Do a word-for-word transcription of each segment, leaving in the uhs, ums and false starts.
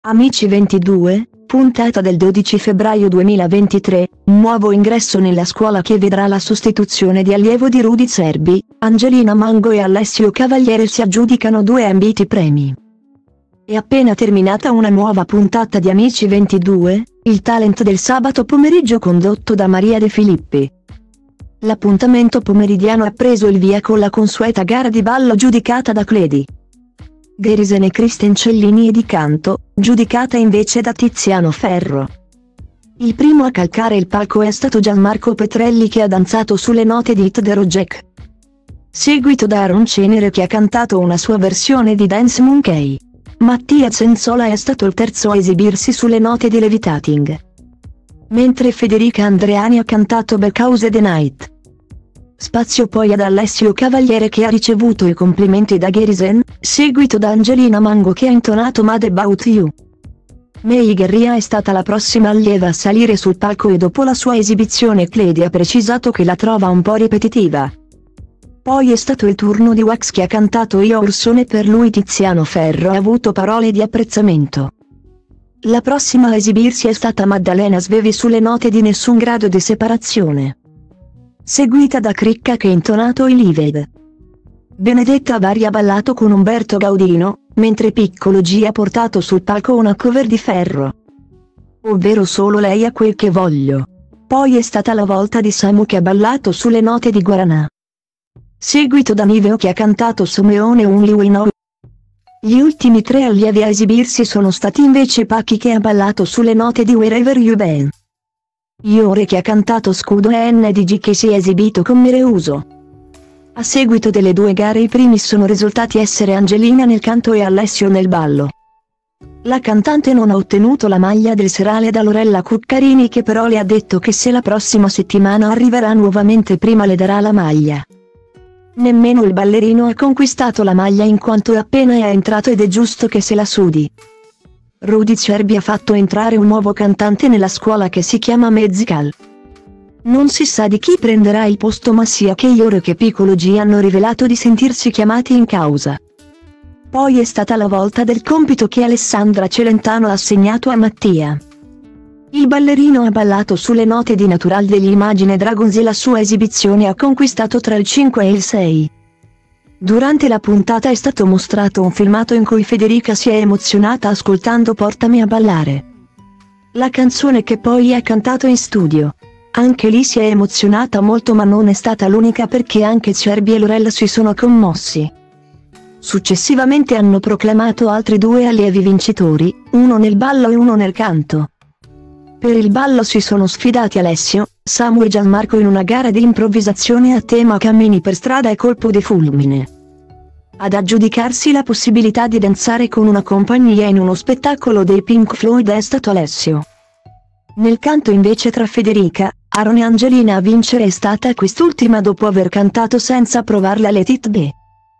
Amici ventidue, puntata del dodici febbraio duemilaventitré, nuovo ingresso nella scuola che vedrà la sostituzione di allievo di Rudy Cerbi, Angelina Mango e Alessio Cavaliere si aggiudicano due ambiti premi. È appena terminata una nuova puntata di Amici ventidue, il talent del sabato pomeriggio condotto da Maria De Filippi. L'appuntamento pomeridiano ha preso il via con la consueta gara di ballo giudicata da Cledi Garrison e Kristen Cellini e di canto, giudicata invece da Tiziano Ferro. Il primo a calcare il palco è stato Gianmarco Petrelli che ha danzato sulle note di Hit the Road Jack, seguito da Aaron Cenere che ha cantato una sua versione di Dance Monkey. Mattia Censola è stato il terzo a esibirsi sulle note di Levitating, mentre Federica Andreani ha cantato Because the Night. Spazio poi ad Alessio Cavaliere che ha ricevuto i complimenti da Garrison, seguito da Angelina Mango che ha intonato Mad About You. May Guerria è stata la prossima allieva a salire sul palco e dopo la sua esibizione Cledi ha precisato che la trova un po' ripetitiva. Poi è stato il turno di Wax che ha cantato Io Orsone e per lui Tiziano Ferro ha avuto parole di apprezzamento. La prossima a esibirsi è stata Maddalena Svevi sulle note di Nessun grado di separazione, seguita da Cricca che ha intonato I Live. Benedetta Vari ha ballato con Umberto Gaudino, mentre Piccolo G ha portato sul palco una cover di Ferro, ovvero Solo lei ha quel che voglio. Poi è stata la volta di Samu che ha ballato sulle note di Guaranà, seguito da Niveo che ha cantato Someone Only We Know. Gli ultimi tre allievi a esibirsi sono stati invece Pacchi che ha ballato sulle note di Wherever You Been, Iore che ha cantato Scudo e N D G che si è esibito con Mereuso. A seguito delle due gare i primi sono risultati essere Angelina nel canto e Alessio nel ballo. La cantante non ha ottenuto la maglia del serale da Lorella Cuccarini che però le ha detto che se la prossima settimana arriverà nuovamente prima le darà la maglia. Nemmeno il ballerino ha conquistato la maglia in quanto appena è entrato ed è giusto che se la sudi. Rudy Cerbi ha fatto entrare un nuovo cantante nella scuola che si chiama Mezzical. Non si sa di chi prenderà il posto ma sia che Iore che Piccolo G hanno rivelato di sentirsi chiamati in causa. Poi è stata la volta del compito che Alessandra Celentano ha assegnato a Mattia. Il ballerino ha ballato sulle note di Natural degli Imagine Dragons e la sua esibizione ha conquistato tra il cinque e il sei. Durante la puntata è stato mostrato un filmato in cui Federica si è emozionata ascoltando Portami a ballare, la canzone che poi ha cantato in studio. Anche lì si è emozionata molto ma non è stata l'unica perché anche Cerbi e Lorella si sono commossi. Successivamente hanno proclamato altri due allievi vincitori, uno nel ballo e uno nel canto. Per il ballo si sono sfidati Alessio, Samu e Gianmarco in una gara di improvvisazione a tema Cammini per strada e Colpo di fulmine. Ad aggiudicarsi la possibilità di danzare con una compagnia in uno spettacolo dei Pink Floyd è stato Alessio. Nel canto invece tra Federica, Aaron e Angelina a vincere è stata quest'ultima dopo aver cantato senza provarla Let It Be.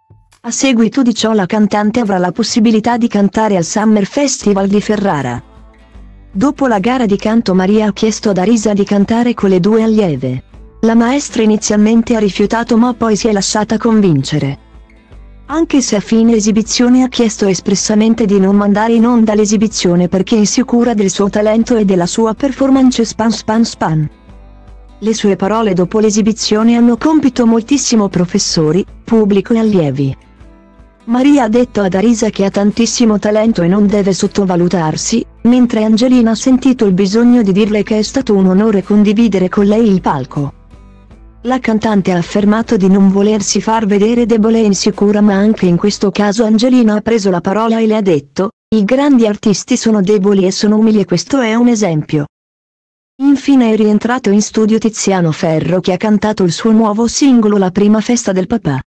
A seguito di ciò la cantante avrà la possibilità di cantare al Summer Festival di Ferrara. Dopo la gara di canto Maria ha chiesto ad Arisa di cantare con le due allieve. La maestra inizialmente ha rifiutato ma poi si è lasciata convincere. Anche se a fine esibizione ha chiesto espressamente di non mandare in onda l'esibizione perché è sicura del suo talento e della sua performance span span span. Le sue parole dopo l'esibizione hanno compito moltissimo professori, pubblico e allievi. Maria ha detto ad Arisa che ha tantissimo talento e non deve sottovalutarsi, mentre Angelina ha sentito il bisogno di dirle che è stato un onore condividere con lei il palco. La cantante ha affermato di non volersi far vedere debole e insicura ma anche in questo caso Angelina ha preso la parola e le ha detto, i grandi artisti sono deboli e sono umili e questo è un esempio. Infine è rientrato in studio Tiziano Ferro che ha cantato il suo nuovo singolo La prima festa del papà.